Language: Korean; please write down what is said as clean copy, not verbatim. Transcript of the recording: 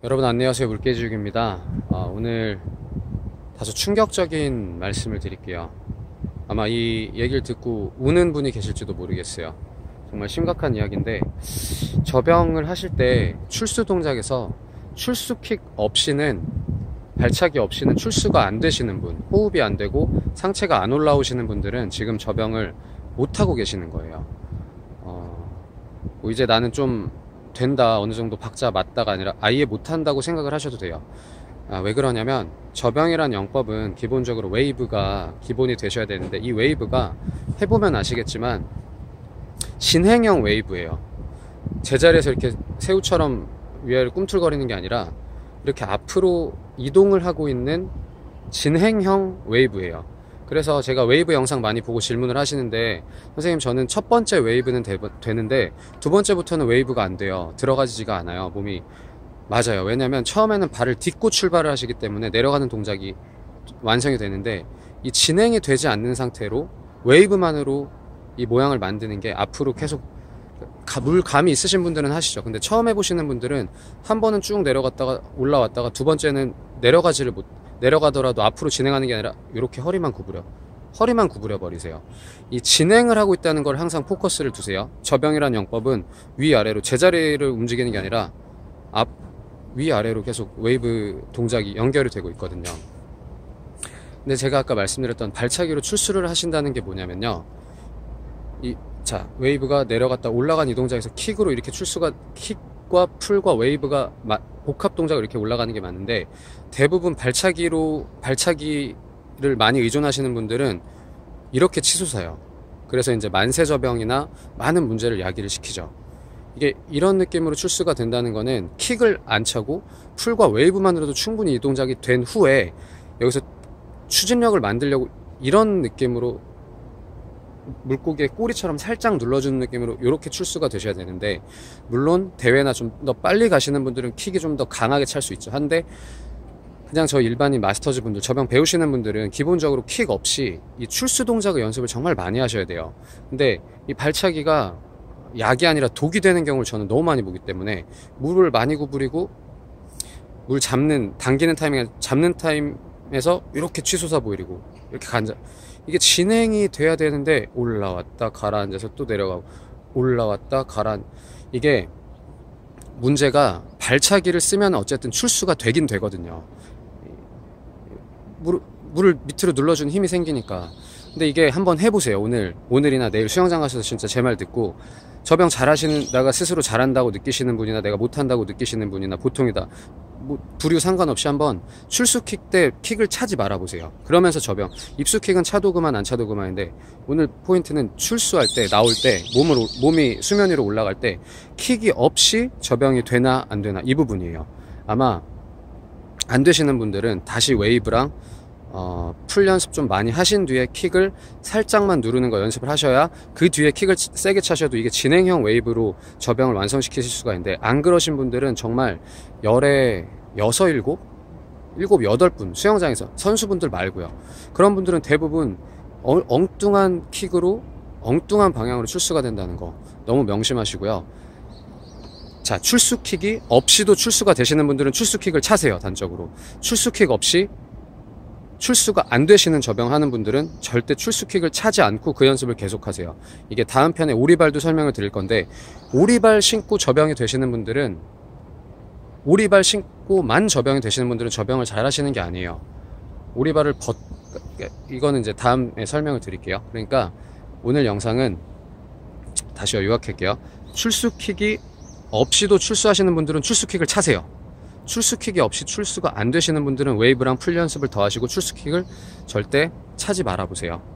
여러분 안녕하세요, 물개지육입니다. 오늘 다소 충격적인 말씀을 드릴게요. 아마 이 얘기를 듣고 우는 분이 계실지도 모르겠어요. 정말 심각한 이야기인데, 접영을 하실 때 출수 동작에서 출수킥 없이는, 발차기 없이는 출수가 안 되시는 분, 호흡이 안 되고 상체가 안 올라오시는 분들은 지금 접영을 못하고 계시는 거예요. 뭐 이제 나는 좀 된다, 어느 정도 박자 맞다가 아니라 아예 못한다고 생각을 하셔도 돼요. 왜 그러냐면, 접영이란 영법은 기본적으로 웨이브가 기본이 되셔야 되는데, 이 웨이브가 해보면 아시겠지만 진행형 웨이브예요. 제자리에서 이렇게 새우처럼 위아래를 꿈틀거리는 게 아니라 이렇게 앞으로 이동을 하고 있는 진행형 웨이브예요. 그래서 제가 웨이브 영상 많이 보고 질문을 하시는데, 선생님 저는 첫 번째 웨이브는 되는데 두 번째부터는 웨이브가 안 돼요, 들어가지가 않아요, 몸이. 맞아요. 왜냐면 처음에는 발을 딛고 출발을 하시기 때문에 내려가는 동작이 완성이 되는데, 이 진행이 되지 않는 상태로 웨이브만으로 이 모양을 만드는 게, 앞으로 계속 물감이 있으신 분들은 하시죠. 근데 처음 해보시는 분들은 한 번은 쭉 내려갔다가 올라왔다가 두 번째는 내려가더라도 앞으로 진행하는 게 아니라 이렇게 허리만 구부려 버리세요. 이 진행을 하고 있다는 걸 항상 포커스를 두세요. 접영이란 영법은 위아래로 제자리를 움직이는 게 아니라 위아래로 계속 웨이브 동작이 연결이 되고 있거든요. 근데 제가 아까 말씀드렸던 발차기로 출수를 하신다는 게 뭐냐면요, 웨이브가 내려갔다 올라간 이 동작에서 킥으로 이렇게 킥과 풀과 웨이브가 복합 동작으로 이렇게 올라가는 게 맞는데, 대부분 발차기를 많이 의존하시는 분들은 이렇게 치솟아요. 그래서 이제 만세접영이나 많은 문제를 야기를 시키죠. 이게 이런 느낌으로 출수가 된다는 거는, 킥을 안 차고 풀과 웨이브만으로도 충분히 이 동작이 된 후에 여기서 추진력을 만들려고 이런 느낌으로 물고기의 꼬리처럼 살짝 눌러주는 느낌으로 이렇게 출수가 되셔야 되는데, 물론 대회나 좀 더 빨리 가시는 분들은 킥이 좀 더 강하게 찰 수 있죠. 한데 그냥 저 일반인 마스터즈 분들, 접영 배우시는 분들은 기본적으로 킥 없이 이 출수 동작의 연습을 정말 많이 하셔야 돼요. 근데 이 발차기가 약이 아니라 독이 되는 경우를 저는 너무 많이 보기 때문에, 물을 많이 구부리고 물 당기는 타이밍에 잡는 타임에서 이렇게 치솟아 보이고 이렇게 이게 진행이 돼야 되는데, 올라왔다 가라앉아서 또 내려가고 올라왔다 이게 문제가, 발차기를 쓰면 어쨌든 출수가 되긴 되거든요. 물을 밑으로 눌러주는 힘이 생기니까. 근데 이게 한번 해보세요. 오늘이나 내일 수영장 가셔서 진짜 제 말 듣고, 접영 잘하시는, 내가 스스로 잘한다고 느끼시는 분이나 내가 못한다고 느끼시는 분이나 보통이다, 부류 상관없이 한번 출수킥 때 킥을 차지 말아보세요. 그러면서 접영, 입수킥은 차도 그만 안 차도 그만인데, 오늘 포인트는 출수할 때, 나올 때, 몸이 수면 위로 올라갈 때 킥이 없이 접영이 되나 안 되나, 이 부분이에요. 아마 안 되시는 분들은 다시 웨이브랑 풀 연습 좀 많이 하신 뒤에 킥을 살짝만 누르는 거 연습을 하셔야, 그 뒤에 킥을 세게 차셔도 이게 진행형 웨이브로 접영을 완성시키실 수가 있는데, 안 그러신 분들은 정말 열에 6, 7, 8분 수영장에서, 선수분들 말고요, 그런 분들은 대부분 엉뚱한 킥으로 엉뚱한 방향으로 출수가 된다는 거 너무 명심하시고요. 자, 출수킥이 없이도 출수가 되시는 분들은 출수킥을 차세요. 단적으로 출수킥 없이 출수가 안 되시는 접영하는 분들은 절대 출수킥을 차지 않고 그 연습을 계속하세요. 이게 다음 편에 오리발도 설명을 드릴 건데, 오리발 신고 접영이 되시는 분들은, 오리발 신고만 접영이 되시는 분들은 접영을 잘 하시는 게 아니에요. 오리발을 이거는 이제 다음에 설명을 드릴게요. 그러니까 오늘 영상은 다시 요약할게요. 출수킥이 없이도 출수하시는 분들은 출수킥을 차세요. 출수킥이 없이 출수가 안 되시는 분들은 웨이브랑 풀 연습을 더 하시고, 출수킥을 절대 차지 말아보세요.